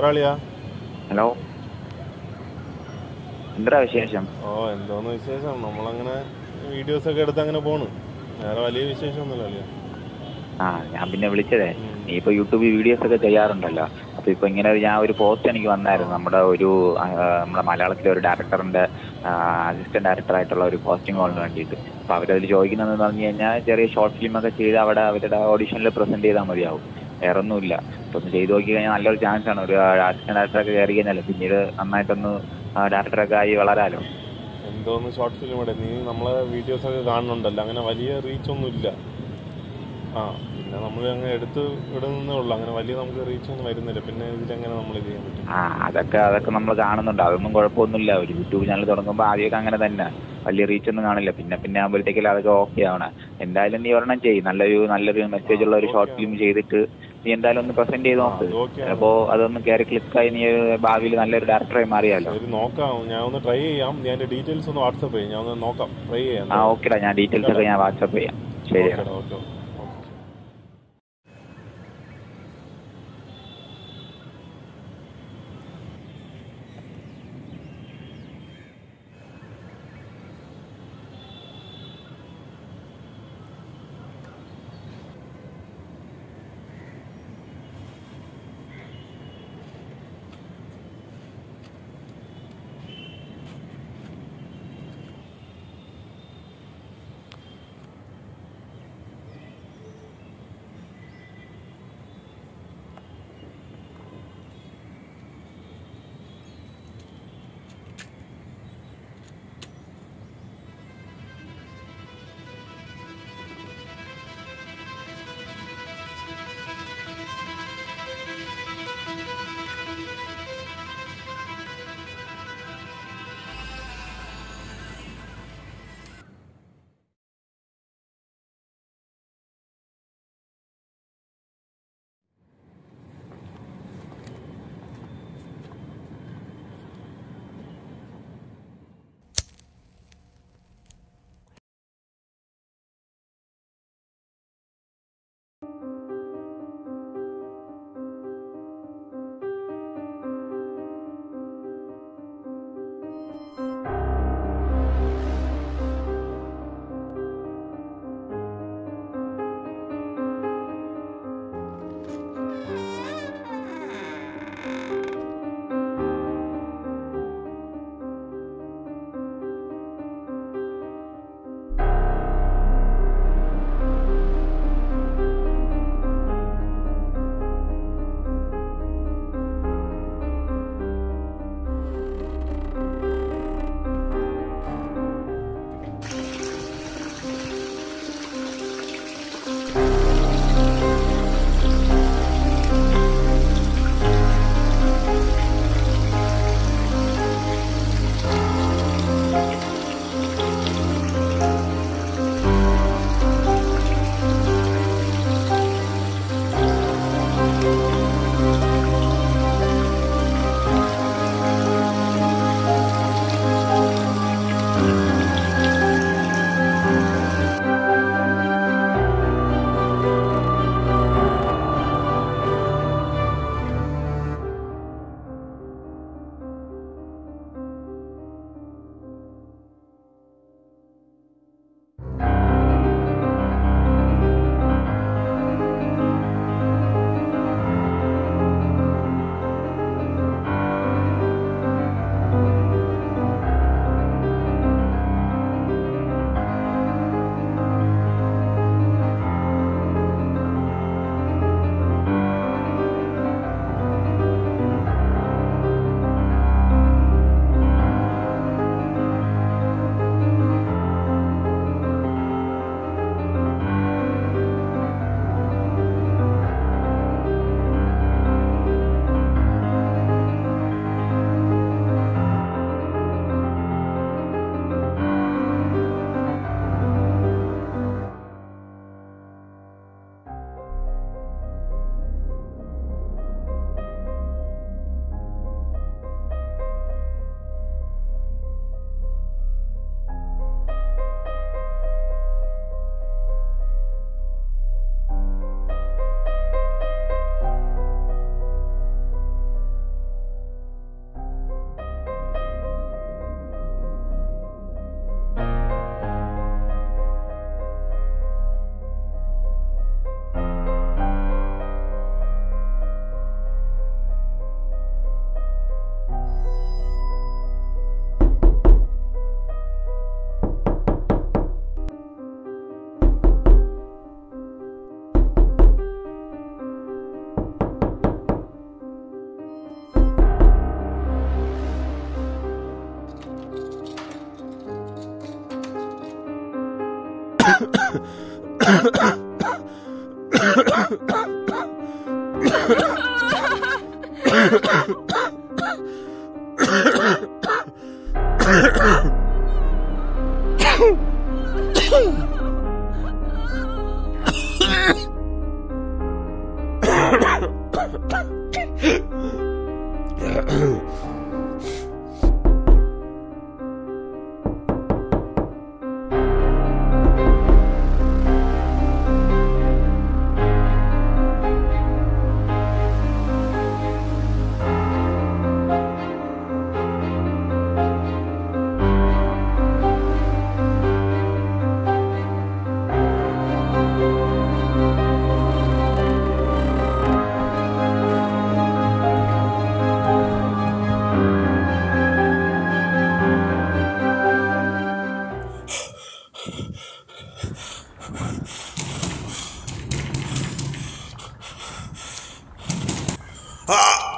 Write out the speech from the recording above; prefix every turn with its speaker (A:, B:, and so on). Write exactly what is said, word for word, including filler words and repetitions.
A: Aralia.
B: Hello. എന്താ വിശേഷം?
A: ഓ എന്തോന്ന് വിശേഷം? നമ്മളങ്ങനെ വീഡിയോസ് ഒക്കെ എടുത്ത് അങ്ങനെ പോണു. വേറെ വലിയ വിശേഷമൊന്നുമില്ല അളിയാ.
B: ആ ഞാൻ പിന്നെ വിളിച്ചതേ, നീ ഇപ്പോൾ യൂട്യൂബിൽ വീഡിയോസ് ഒക്കെ ചെയ്യാറുണ്ടല്ലോ. അപ്പോൾ ഇപ്പോൾ ഇങ്ങനെ ഞാൻ ഒരു പോസ്റ്റ് എനിക്ക് വന്നായിരുന്നു. നമ്മുടെ ഒരു നമ്മുടെ മലയാളത്തിലെ ഒരു ഡയറക്ടറിൻ്റെ അസിസ്റ്റന്റ് ഡയറക്ടറായിട്ടുള്ള ഒരു പോസ്റ്റിംഗ് കോളിന് വേണ്ടിയിട്ട്. അപ്പോൾ അവരതിൽ ചോദിക്കുന്നതെന്ന് പറഞ്ഞു കഴിഞ്ഞാൽ ചെറിയ ഷോർട്ട് ഫിലിമൊക്കെ ചെയ്ത് അവിടെ അവരുടെ ഓഡിഷനിൽ പ്രസൻറ്റ് ചെയ്താൽ മതിയാവും. വേറെ ഒന്നുമില്ല. അപ്പോൾ ഒന്ന് ചെയ്ത് നോക്കി കഴിഞ്ഞാൽ നല്ലൊരു ചാൻസ് ആണ്. ഒരു അസിസ്റ്റന്റ് ഡയറക്ടറൊക്കെ കയറി കഴിഞ്ഞാൽ പിന്നീട് നന്നായിട്ടൊന്ന് ഡയറക്ടറൊക്കെ ആയി വളരാലോ.
A: എന്തോന്ന് ഷോർട്ട് ഫിലിം ഇവിടെ നീ നമ്മളെ വീഡിയോസൊക്കെ കാണുന്നുണ്ടല്ലോ, അങ്ങനെ വലിയ റീച്ചൊന്നും ഇല്ല. ആ പിന്നെ നമ്മൾ അങ്ങ് എടുത്ത് വിടുന്നേ ഉള്ളൂ. അങ്ങനെ വലിയ നമുക്ക് റീച്ചൊന്നും വരുന്നില്ല. പിന്നെ ഇതിലെങ്ങനെ നമ്മൾ ഇത് ചെയ്യാൻ പറ്റും?
B: ആ അതൊക്കെ അതൊക്കെ നമ്മൾ കാണുന്നുണ്ട്. അതൊന്നും കുഴപ്പമൊന്നുമില്ല. ഒരു യൂട്യൂബ് ചാനൽ തുടങ്ങുമ്പോൾ ആദ്യമൊക്കെ അങ്ങനെ തന്നെ വലിയ റീച്ചൊന്നും കാണില്ല. പിന്നെ പിന്നെ ആകുമ്പോഴത്തേക്കും അതൊക്കെ ഓക്കെ ആവണം. എന്തായാലും നീ ഒരെണ്ണം ചെയ്യും. നല്ലൊരു നല്ലൊരു മെസ്സേജ് ഉള്ള ഒരു ഷോർട്ട് ഫിലിം ചെയ്തിട്ട് നീ എന്തായാലും ഒന്ന് പ്രസന്റ് ചെയ്ത് നോക്ക്. അപ്പോൾ അതൊന്ന് കയറി ക്ലിക്കായി നീ ഭാവിയിൽ നല്ലൊരു ഡയറക്ടറായി മാറിയാലോ.
A: നോക്കാം, ഞാൻ ഒന്ന് ട്രൈ ചെയ്യാം. ഞാൻ എൻ്റെ ഡീറ്റെയിൽസ് ഒന്ന് വാട്സപ്പ് ചെയ്യാം. ഞാൻ ഒന്ന് നോക്കാം, ട്രൈ ചെയ്യാം.
B: ആ ഓക്കെടാ, ഞാൻ ഡീറ്റെയിൽസ് ഒക്കെ ഞാൻ വാട്സപ്പ് ചെയ്യാം. ശരി.
A: ഓക്കെ.
C: Ah!